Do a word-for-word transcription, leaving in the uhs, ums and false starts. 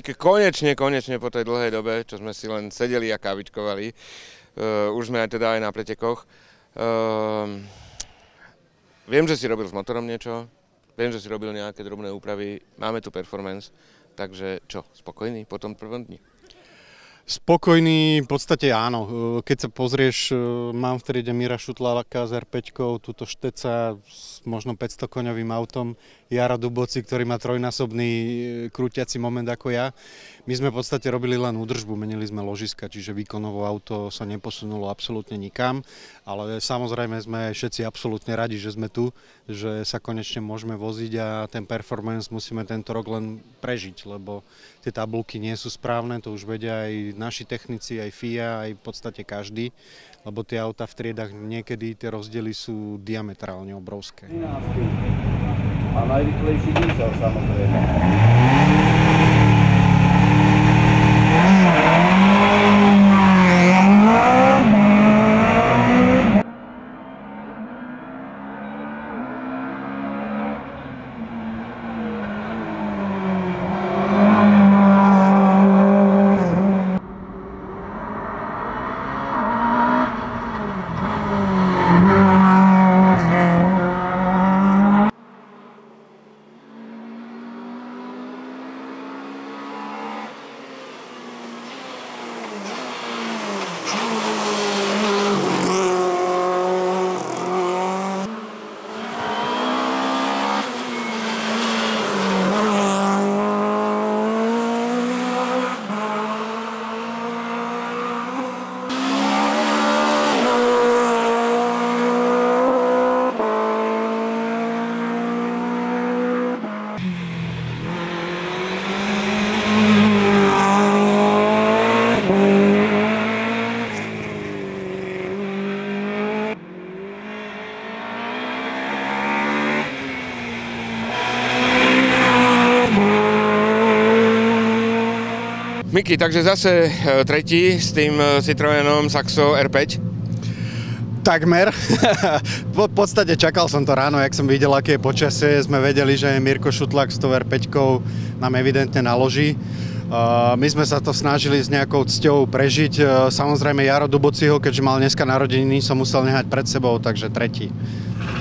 Ke- konečne, konečne po tej dlhej dobe, čo sme si len sedeli a kávičkovali. Uh, už sme aj teda aj na pretekoch. Uh, viem, že si robil s motorom niečo, viem, že si robil nejaké drobné úpravy, máme tu performance, takže čo, spokojný po tom prvom dni? Spokojný, v podstate áno. Keď sa pozrieš, mám v triede Mira Šutláka s er päť, túto Šteca s možno päťsto koňovým autom, Jara Duboci, ktorý má trojnásobný krútiaci moment ako ja. My sme v podstate robili len údržbu, menili sme ložiska, čiže výkonovo auto sa neposunulo absolútne nikam, ale samozrejme sme všetci absolútne radi, že sme tu, že sa konečne môžeme voziť a ten performance musíme tento rok len prežiť, lebo tie tabulky nie sú správne, to už vedia aj naši technici, aj F I A, aj v podstate každý, lebo tie auta v triedách niekedy tie rozdiely sú diametrálne obrovské. A najrychlejší diesel samozrejme. Miky, takže zase tretí s tým Citroenom Saxo er päť. Takmer. V podstate čakal som to ráno, jak som videl, aké je počasie. Sme vedeli, že Mirko Šutlák s tou er päť nám evidentne naloží. My sme sa to snažili s nejakou cťou prežiť. Samozrejme Jaro Dubociho, keďže mal dneska narodeniny, som musel nehať pred sebou, takže tretí.